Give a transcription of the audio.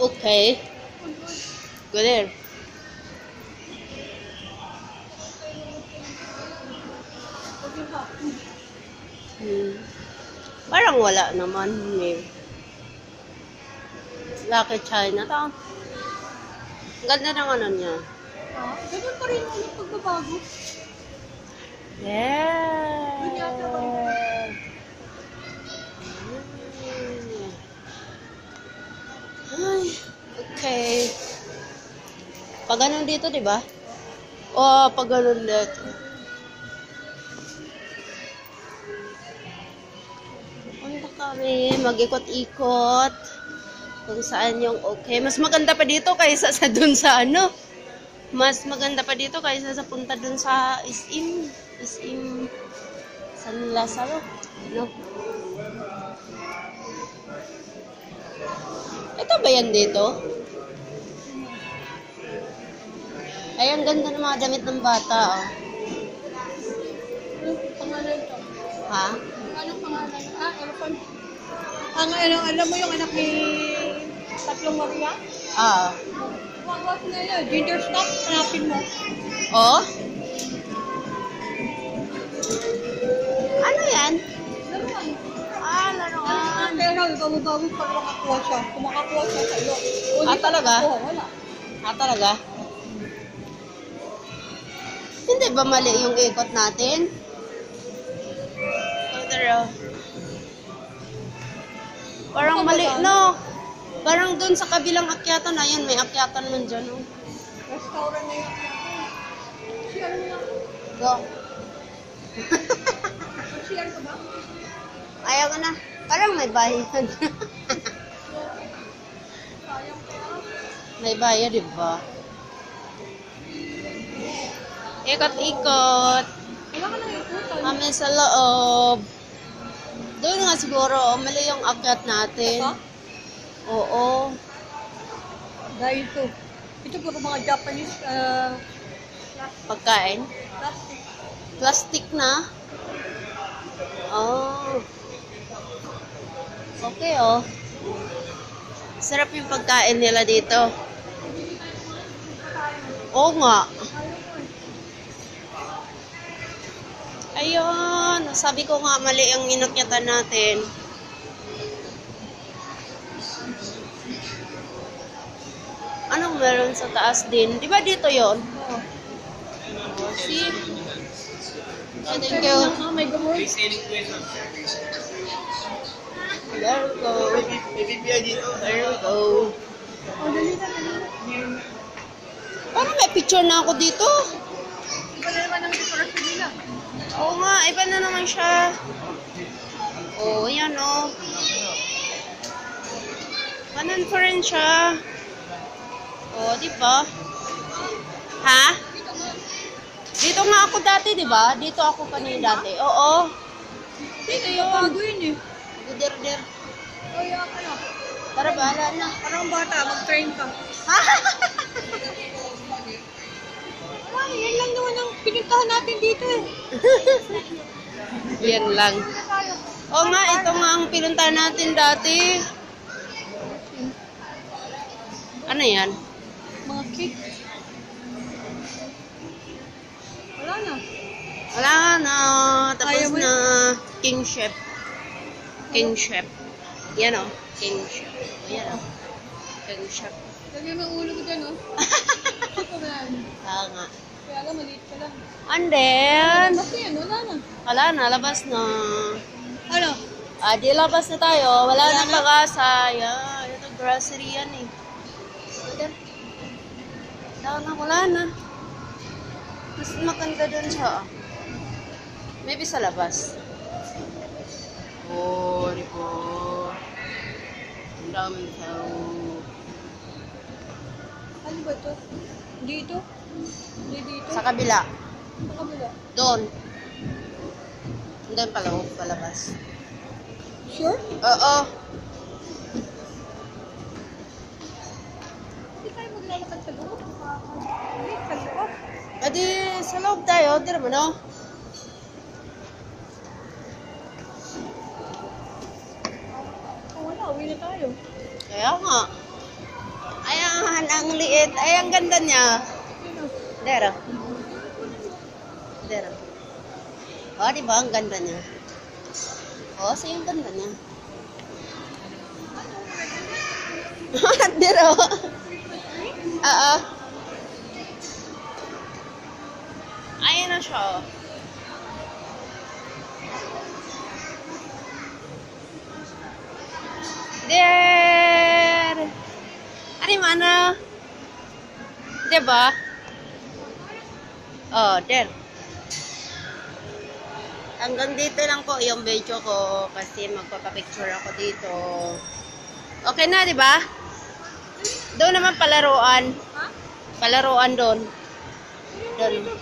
Okay. Go there. Parang wala naman. Lucky Chinatown. Ang ganda ng ano niya. Ganun pa rin ulit pagbabago. Yeah. Ay, okay. Pag ganun dito, di ba? O, pag ganun dito. Punta kami, mag-ikot-ikot. Kung saan yung okay. Mas maganda pa dito kaysa sa dun sa ano. Mas maganda pa dito kaysa sa punta dun sa SM. SM San Lazaro. No? Ito ba yan dito? Ay, ang ganda ng mga damit ng bata, oh. Anong pangalan to? Ha? Anong pangalan? Elephant. Alam mo yung anak ni Tatlong Maria? Ah. Huwag na yun. Ginger stop. Hanapin mo. Oh? Ano yan? Laruan. Laruan. Pero bago-bago pa makakuha siya. Kung makakuha siya sa'yo. Talaga? Wala. Talaga? Hindi ba mali yung ikot natin? Parang mali, no? Parang dun sa kabilang akyatan, ayun, may akyatan man dyan, no? Restaurant na yun. Share mo lang. Go. Share ko ba? Ayaw ko na. Parang may bayad. Sayang kaya. May bayad, di ba? Ikot-ikot. Wala ka nang ikutan. Kami sa loob. Doon nga siguro, mali yung akyat natin. Ito? Oo. Dahil ito. Ito puro mga Japanese Pagkain. plastic. Plastic na. Oh. Okay, oh. Sarap yung pagkain nila dito. Oo nga. Ayun. Sabi ko nga, mali ang inakyatan natin. Anong meron sa taas din? Di ba dito yon? Oo. See? Thank you. May gumod. There we go. There we go. Oh, dali na. Parang may picture na ako dito. Iba na naman ang dekorasyon nila. Oo nga, iba na naman siya. Oo, yan o. Ganun pa rin siya. Oo, di ba? Ha? Dito nga ako dati, di ba? Dito ako kanina dati. Oo. Dito yung bago yun eh. Gudir-dir. Kaya kaya. Tara, bahala na. Parang bata, mag-train ka. Ay, yan lang naman ang pinuntahan natin dito eh. Yan lang. Oo nga, ito nga ang pinuntahan natin dati. Ano yan? Mga cake. Wala na. Wala na. Tapos Ayaw mo na. King Chef. King Chef. Yan o. King Chef. Yan o. King Chef. Lagyan mo ang ulo ko dyan, oh. Ito na yan. Kaya nga. Kaya lang, maliit ka lang. And then, Kasi yan, wala na. wala na. Labas na. Ano? Di labas na tayo. Wala na pag-asa. Yan. Ito grocery yan eh. Wala na. Mas maganda dun siya. Maybe sa labas. Oh, di po. Ang daming tao. Ano ba ito? Dito? Hindi dito? Sa kabila. Sa kabila. Doon. Doon paloob, palabas. Sure? Oo. Hindi tayo maglalakad sa loob. Hindi, sa loob. Adi, sa loob tayo. Tira mo, no? Wala, uwi na tayo. Kaya nga. ang liit. Ay, ang ganda niya. Dero. Dero. O, diba? Ang ganda niya. O, so yung ganda niya. Dero. Oo. Ayan na siya. Der. Ari mana? Diba? Oh, der. Hanggang dito lang po yung video ko kasi magpapapicture ako dito. Okay na, diba? Doon naman palaruan. Palaruan doon. Doon.